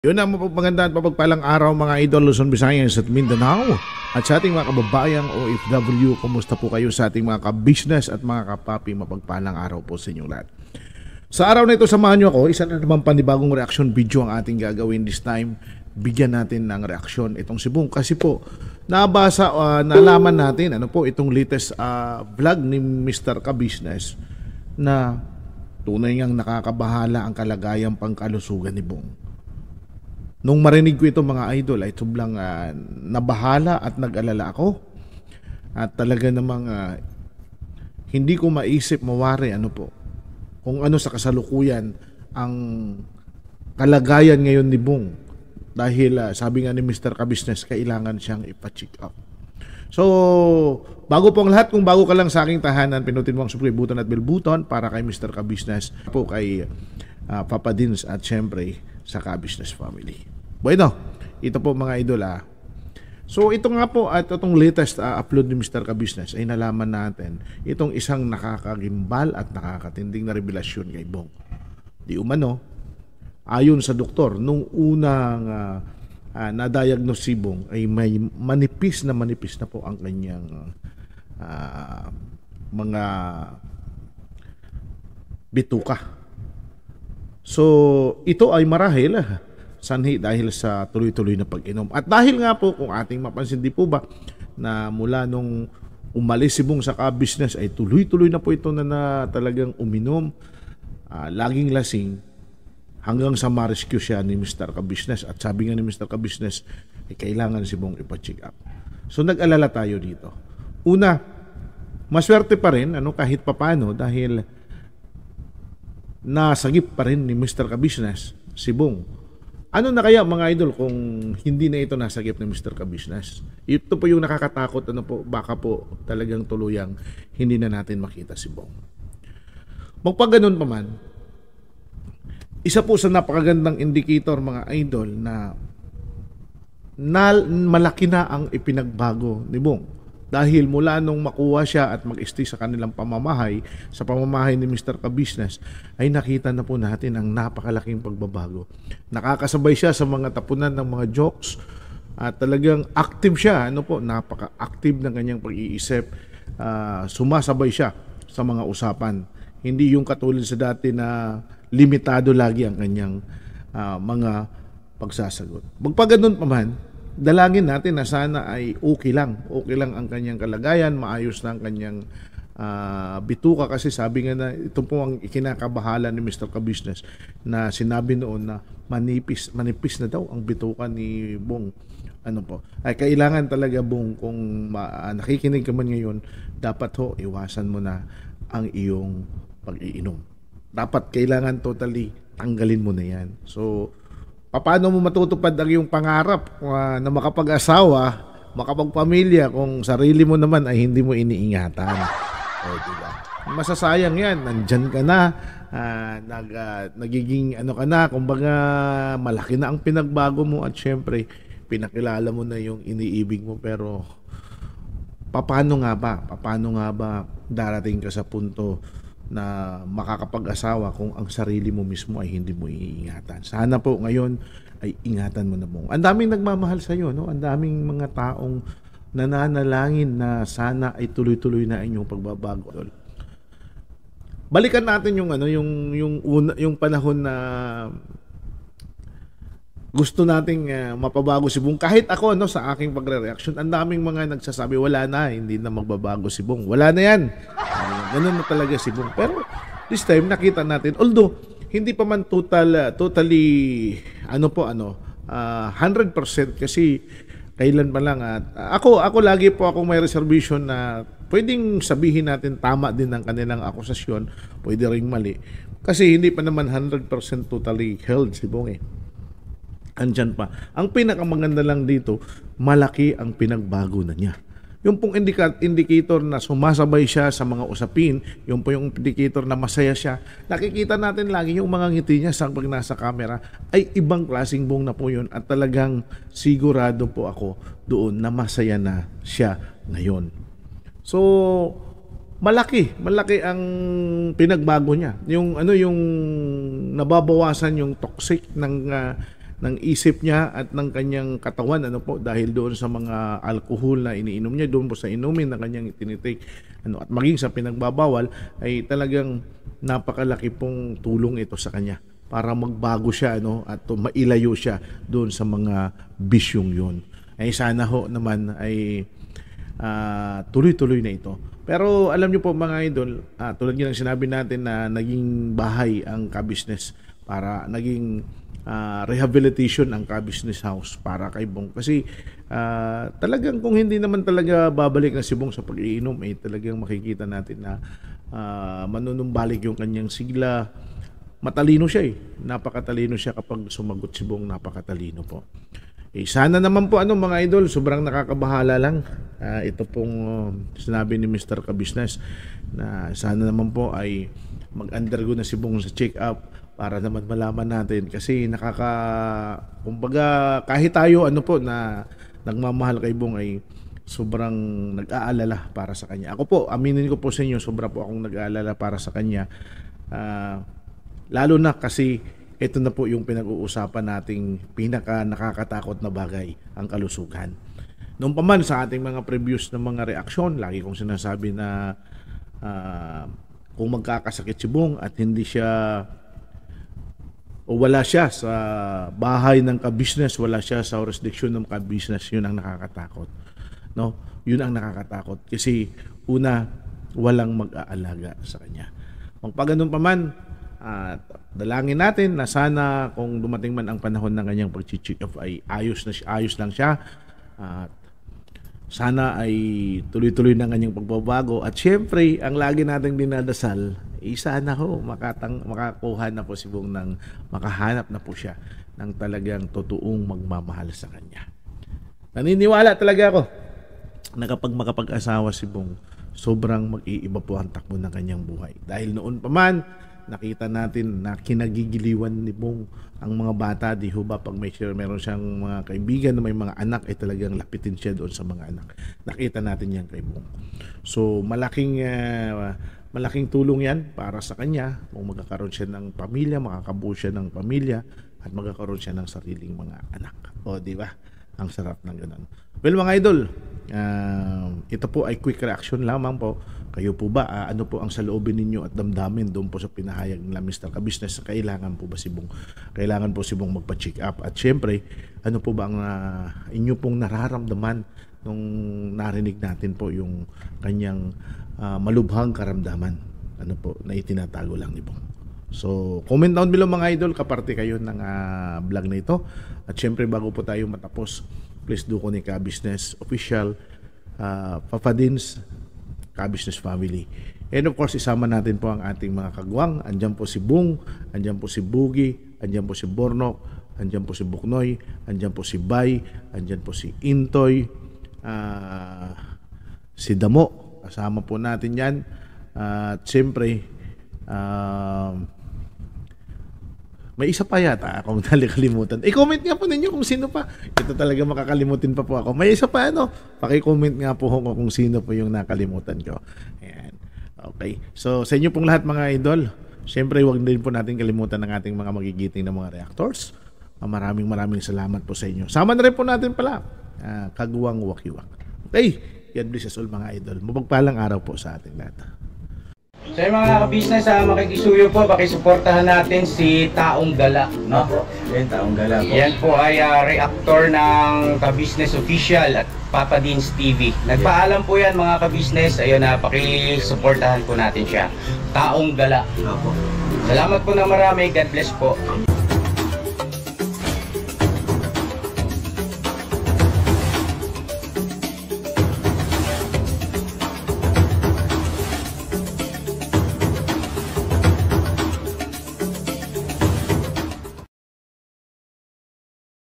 Yun ang mapagmaganda at mapagpalang araw mga idol Luzon, Visayas at Mindanao. At sa ating mga kababayang OFW, kumusta po kayo sa ating mga ka-business at mga kapapi, mapagpalang araw po sa inyong lahat. Sa araw na ito, samahan nyo ako, isa na naman panibagong reaction video ang ating gagawin this time. Bigyan natin ng reaksyon itong si Bong kasi po nalaman natin ano po itong latest vlog ni Mr. Ka-Business na tunay ngang nakakabahala ang kalagayang pangkalusugan ni Bong. Nung marinig ko ito mga idol ay sobrang nabahala at nag-alala ako. At talaga namang hindi ko maisip mawari kung ano sa kasalukuyan ang kalagayan ngayon ni Bong. Dahil sabi nga ni Mr. Ka-Business, kailangan siyang ipa-check up. So, bago po ang lahat, kung bago ka lang sa aking tahanan, pinutin mo ang subscribe button at bell button para kay Mr. Ka-Business, po kay Papa Dins at syempre sa Ka-Business family. Bueno, ito po mga idol So ito nga po at itong latest upload ni Mr. Ka-Business ay nalaman natin itong isang nakakagimbal at nakakatinding na revelasyon kay Bong. Di umano, ayon sa doktor, nung unang na-diagnose si Bong ay may manipis na po ang kanyang mga bituka. So ito ay marahil sanhi dahil sa tuloy-tuloy na pag-inom. At dahil nga po, kung ating mapansin di po ba, na mula nung umalis si Bong sa Ka-Business ay tuloy-tuloy na po ito na talagang uminom, laging lasing, hanggang sa ma-rescue siya ni Mr. Ka-Business. At sabi nga ni Mr. Ka-Business, ay kailangan si Bong ipa-check up. So nag-alala tayo dito. Una, maswerte pa rin, kahit papano, dahil nasagip pa rin ni Mr. Ka-Business si Bong. Ano na kaya mga idol kung hindi na ito nasagip ng Mr. Ka-Business? Ito po yung nakakatakot, baka po talagang tuluyang hindi na natin makita si Bong. Magpaganon pa man, isa po sa napakagandang indicator mga idol na malaki na ang ipinagbago ni Bong. Dahil mula nung makuha siya at mag-stay sa kanilang pamamahay, sa pamamahay ni Mr. Ka-Business, ay nakita na po natin ang napakalaking pagbabago. Nakakasabay siya sa mga tapunan ng mga jokes at talagang active siya, napaka-active ng kanyang pag-iisip. Sumasabay siya sa mga usapan. Hindi yung katulad sa dati na limitado lagi ang kanyang mga pagsasagot. Magpaganon pa man, dalangin natin na sana ay okay lang ang kanyang kalagayan, maayos lang kanyang bituka kasi sabi nga na ito po ang ikinakabahala ni Mr. Ka-Business na sinabi noon na manipis na daw ang bituka ni Bong. Ay kailangan talaga Bong kung nakikinig ka man ngayon, dapat iwasan mo na ang iyong pag-iinom. Dapat kailangan totally tanggalin mo na yan. So paano mo matutupad ang iyong pangarap na makapag-asawa, makapagpamilya kung sarili mo naman ay hindi mo iniingatan? Diba? Masasayang yan. Nandyan ka na, nagiging ka na, kumbaga malaki na ang pinagbago mo at syempre pinakilala mo na yung iniibig mo, pero paano nga ba darating ka sa punto na makakapag-asawa kung ang sarili mo mismo ay hindi mo iingatan? Sana po ngayon ay ingatan mo na mo. Ang daming nagmamahal sa iyo, Ang daming mga taong nananalangin na sana ay tuloy-tuloy na inyong pagbabago. Balikan natin yung panahon na gusto nating mapabago si Bong. Kahit ako sa aking pagre-reaction, ang daming mga nagsasabi wala na, hindi na magbabago si Bong. Wala na yan. Ganun na talaga si Bong. Pero this time nakita natin, although hindi pa man totally 100% kasi kailan pa lang at ako lagi po akong may reservation na pwedeng sabihin natin tama din ang kanilang akusasyon, pwede ring mali. Kasi hindi pa naman 100% totally held si Bong Andyan pa. Ang pinakamaganda lang dito, malaki ang pinagbago na niya. Yung pong indicator na sumasabay siya sa mga usapin, yung po yung indicator na masaya siya, nakikita natin lagi yung mga ngiti niya pag nasa camera, ay ibang klaseng Bong na po yun at talagang sigurado po ako doon na masaya na siya ngayon. So, malaki ang pinagbago niya. Yung nababawasan yung toxic ng ng isip niya at ng kanyang katawan, ano po, dahil doon sa mga alcohol na iniinom niya, doon po sa inumin na kanyang itinitake, at maging sa pinagbabawal, ay talagang napakalaki pong tulong ito sa kanya para magbago siya, at mailayo siya doon sa mga bisyong yun. Ay sana ho naman ay tuloy-tuloy na ito. Pero alam niyo po mga idol, tulad ng sinabi natin na naging bahay ang Ka-Business, para naging rehabilitation ang Ka-Business House para kay Bong. Kasi talagang kung hindi naman talaga babalik na si Bong sa pag-iinom, talagang makikita natin na manunumbalik yung kanyang sigla. Matalino siya napakatalino siya kapag sumagot si Bong, napakatalino po. Sana naman po mga idol, sobrang nakakabahala lang. Ito pong sinabi ni Mr. Ka-Business na sana naman po ay mag-undergo na si Bong sa check-up para naman malaman natin, kasi kumbaga kahit tayo na nagmamahal kay Bong ay sobrang nag-aalala para sa kanya. Ako po, aminin ko po sa inyo, sobra po akong nag-aalala para sa kanya. Lalo na kasi ito na po yung pinag-uusapan nating pinaka nakakatakot na bagay, ang kalusugan. Noong pa man sa ating mga previous na mga reaksyon, lagi kong sinasabi na kung magkakasakit si Bong at hindi siya o wala siya sa bahay ng Ka-Business, wala siya sa jurisdiction ng Ka-Business, yun ang nakakatakot. Yun ang nakakatakot. Kasi una, walang mag-aalaga sa kanya. Kung paganoon pa man, dalangin natin na sana kung dumating man ang panahon ng kanyang pag-check up ay ayos lang siya. Sana ay tuloy-tuloy ng kanyang pagbabago. At syempre, ang lagi nating dinadasal, sana makakuha na po si Bong ng makahanap na po siya ng talagang totoong magmamahal sa kanya. Naniniwala talaga ako na kapag makapag-asawa si Bong, sobrang mag-iiba po ang takbo ng kanyang buhay. Dahil noon pa man, nakita natin na kinagigiliwan ni Bong ang mga bata, di ho ba, pag meron siyang mga kaibigan na may mga anak, ay talagang lapitin siya doon sa mga anak. Nakita natin yan kay Bong. So malaking tulong yan para sa kanya kung magkakaroon siya ng pamilya, makakabuo siya ng pamilya at magkakaroon siya ng sariling mga anak. O di ba? Ang sarap ng ganun. Well mga idol, ito po ay quick reaction lamang po. Kayo po ba, ano po ang saloobin ninyo at damdamin doon po sa pinahayag nila Mr. Ka-Business? Kailangan po ba si Bong? Kailangan po si Bong magpa-check up? At syempre, ano po ba ang inyo pong nararamdaman nung narinig natin po yung kanyang malubhang karamdaman? Ano po, na itinatago lang ni Bong. So, comment down below mga idol, kaparte kayo ng vlog na ito. At syempre, bago po tayo matapos, please do ko ni Ka-Business Official, Papa Dins, Ka-Business Family. And of course, isama natin po ang ating mga kagwang. Andyan po si Bong, andyan po si Bugi, andyan po si Bornok, andyan po si Buknoy, andyan po si Bay, andyan po si Intoy, si Damo. Kasama po natin yan. At siyempre, may isa pa yata akong nalikalimutan. I-comment nga po ninyo kung sino pa. Ito talaga makakalimutin pa po ako. May isa pa paki-comment nga po kung sino po yung nakalimutan ko. Ayan. Okay. So sa inyo pong lahat mga idol, syempre huwag din po natin kalimutan ng ating mga magigiting na mga reactors. Maraming salamat po sa inyo. Sama na rin po natin pala Kagwang Wakiwak. Okay. God bless us all mga idol. Mapagpalang araw po sa ating lahat. So yung mga ka-business, makikisuyo po, pakisuportahan natin si Taong Gala, no? Yan, Taong Gala po. Yan po ay reactor ng Ka-Business Official at Papa Dins TV. Nagpaalam po yan mga ka-business, ayun na, pakisuportahan po natin siya. Taong Gala. Opo. Salamat po na marami, God bless po.